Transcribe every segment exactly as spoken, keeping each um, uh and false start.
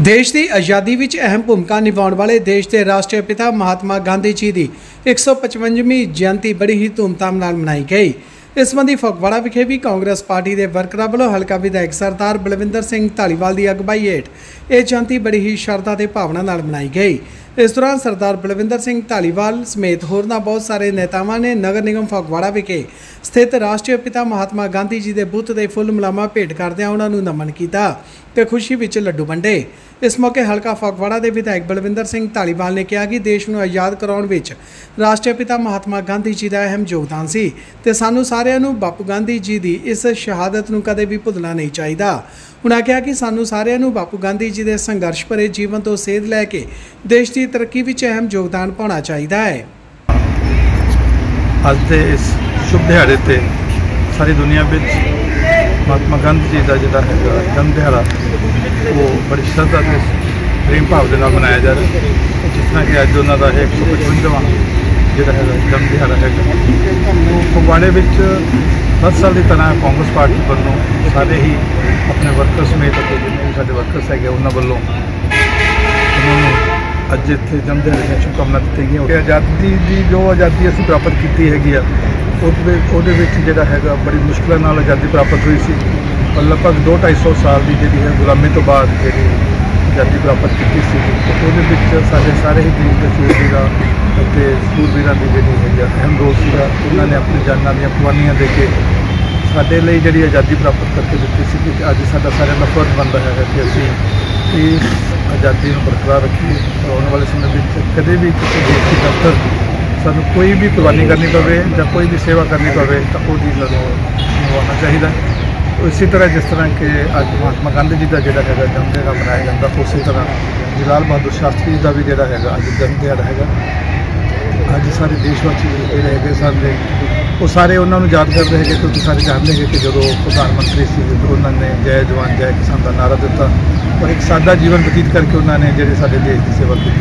देश की आज़ादी विच अहम भूमिका निभाउण वाले देश के राष्ट्रीय पिता महात्मा गांधी जी की एक सौ पचवंजवीं जयंती बड़ी ही धूमधाम नाल मनाई गई। इस संबंधी फगवाड़ा विखे भी कांग्रेस पार्टी के वर्करां वालों हल्का विधायक सरदार बलविंदर सिंह धालीवाल की अगवाई हेठ यह जयंती बड़ी ही श्रद्धा ते भावना नाल मनाई गई। इस दौरान सरदार बलविंदर सिंह धालीवाल समेत होरना बहुत सारे नेतावां ने नगर निगम फगवाड़ा विखे स्थित राष्ट्रीय पिता महात्मा गांधी जी के बुत के फुल मलामा भेंट करदिआं उन्हां नूं नमन किया ते खुशी विच लड्डू वंडे। इस मौके हल्का फगवाड़ा के विधायक बलविंदर सिंह धालीवाल ने कहा कि देश को आज़ाद कराउण विच राष्ट्रीय पिता महात्मा गांधी जी का अहम योगदान सी ते सानू सारिआं नूं बापू गांधी जी की इस शहादत नूं कदे भी भुलना नहीं चाहिए। उन्होंने कहा कि सानू सारिआं नूं बापू गांधी जी के संघर्ष भरे जीवन तो सेध लैके देश की तरक्की विच अहम योगदान पाउणा चाहिए है। अज के इस शुभ दिहाड़े ते सारी दुनिया विच महात्मा गांधी जी का जिहड़ा है जन्म दिहाड़ा वो बड़ी श्रद्धा से प्रेम भाव के नाल मनाया जा रहा है। जिस तरह कि अज उन्हों का एक सौ पचवंजावां जिहड़ा है जन्म दिहाड़ा है फगवाड़े विच हर साल की तरह कांग्रेस पार्टी वालों सारे ही अपने वर्कर्स समेत जिन्हें भी सारे वर्कर्स है उन्होंने वालों उन्होंने अज इतने जन्म दिहाड़े दी शुभकामना दी गई। आज़ादी की जो आज़ादी असीं प्राप्त की हैगी आ ਉਹਦੇ ਵਿੱਚ ਜਿਹੜਾ ਹੈਗਾ बड़ी मुश्किल ਨਾਲ आज़ादी प्राप्त हुई सी और लगभग दो ढाई सौ साल की जी है गुलामी तो बाद जी आज़ादी प्राप्त की सी सारे सारे ही देश के शूरवीर सूरवीर की जी है अहम रोल से उन्होंने अपनी जाना दी कुर्बानियां दे के साडे लई जी आज़ादी प्राप्त करके दी सी। अज साडा सारिआं दा फर्ज बनता है कि असीं इस आज़ादी को बरकरार रखिए और आने वाले समय में कदे भी किसी देश की दफ्तर सानू कोई भी कुर्बानी करनी पवे या कोई भी सेवा करनी पवे तो वो निभाना चाहिए। इसी तरह जिस तरह के अज महात्मा गांधी जी का जोड़ा है जन्म दिहाड़ा मनाया जाता उसी तरह लाल बहादुर शास्त्री जी का भी जोड़ा है अज जन्म दिहाड़ा है। अज सारे देशवासी जोड़े है सारे वो सारे उन्होंने याद करते हैं क्योंकि सारे जानते हैं कि जो प्रधानमंत्री से तो उन्होंने जय जवान जय किसान का नारा दिता और एक सादा जीवन व्यतीत करके उन्होंने जो सारे देश की सेवा की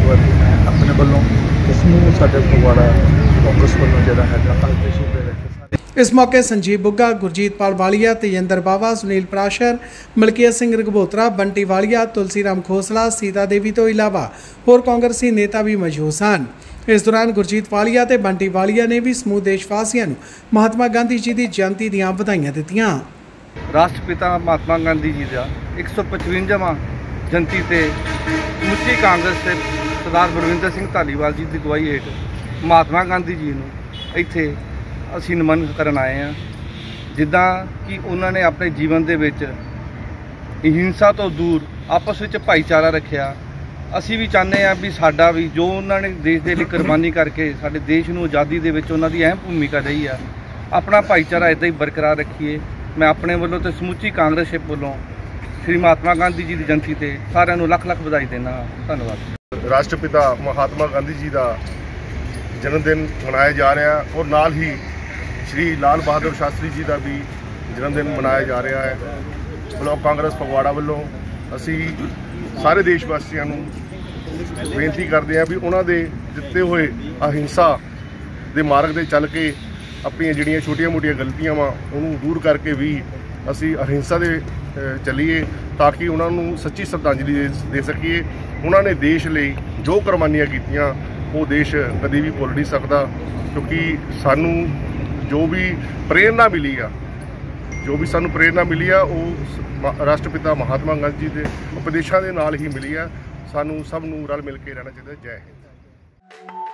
अपने वालों इसनूं साडे फगवाड़ा कांग्रेस वालों जिहड़ा है अज दे सूबे विच। इस मौके संजीव बुग्गा, गुरजीत पाल वालिया, तेजेंद्र बावा, सुनील प्राशर, मलकीत सिंह रघबोत्रा, बंटी वालिया, तुलसी राम खोसला, सीता देवी तो इलावा होर कांग्रेसी नेता भी मौजूद सन। इस दौरान गुरजीत वालिया ते बंटी वालिया ने भी समूह देशवासियों नूं महात्मा गांधी जी की जयंती दीआं वधाइयां दित्तियां। राष्ट्रपिता महात्मा गांधी जी का एक सौ पचवंजावां जयंती से समੁੱਚੀ कांग्रेस से सरदार बलविंदर सिंह धालीवाल जी की अगवाई हेठ महात्मा गांधी जी ਨੂੰ ਇੱਥੇ ਅਸੀਂ ਨਮਨ ਕਰਨ ਆਏ ਹਾਂ। ਜਿੱਦਾਂ ਕਿ ਉਹਨਾਂ ਨੇ ਆਪਣੇ ਜੀਵਨ ਦੇ ਵਿੱਚ ਹਿੰਸਾ ਤੋਂ ਦੂਰ ਆਪਸ ਵਿੱਚ ਭਾਈਚਾਰਾ ਰੱਖਿਆ। ਅਸੀਂ ਵੀ ਚਾਹੁੰਦੇ ਹਾਂ ਵੀ ਸਾਡਾ ਵੀ ਜੋ ਉਹਨਾਂ ਨੇ ਦੇਸ਼ ਦੇ ਲਈ ਕੁਰਬਾਨੀ ਕਰਕੇ ਸਾਡੇ ਦੇਸ਼ ਨੂੰ ਆਜ਼ਾਦੀ ਦੇ ਵਿੱਚ ਉਹਨਾਂ ਦੀ ਅਹਿਮ ਭੂਮਿਕਾ ਰਹੀ ਆ ਆਪਣਾ ਭਾਈਚਾਰਾ ਇੱਦਾਂ ਹੀ ਬਰਕਰਾਰ ਰੱਖੀਏ। ਮੈਂ ਆਪਣੇ ਵੱਲੋਂ ਤੇ ਸਮੁੱਚੀ ਕਾਂਗਰਸਸ਼ਿਪ ਵੱਲੋਂ श्री महात्मा गांधी जी की जयंती से सारे लख लख बधाई देना। धन्यवाद। राष्ट्रपिता महात्मा गांधी जी का जन्मदिन मनाया जा रहा है और नाल ही श्री लाल बहादुर शास्त्री जी का भी जन्मदिन मनाया जा रहा है। ब्लॉक कांग्रेस फगवाड़ा वालों असी सारे देशवासियों को बेनती करते हैं भी उन्होंने दिते हुए अहिंसा के मार्ग से चल के अपन जिहड़ियां छोटिया मोटिया गलतियां वा उन्होंने दूर करके भी असी अहिंसा दे चलीए ताकि उन्होंने सच्ची श्रद्धांजलि दे सकीए। उन्होंने देश लिए जो कुर्बानियां कीतियां वो देश कभी भी भुल नहीं सकता क्योंकि सानू जो भी प्रेरणा मिली आ जो भी सानू प्रेरणा मिली आ वो राष्ट्रपिता महात्मा गांधी जी के उपदेशों के नाल ही मिली आ। सानू सब नूं रल मिल के रहना चाहिए। जय हिंद।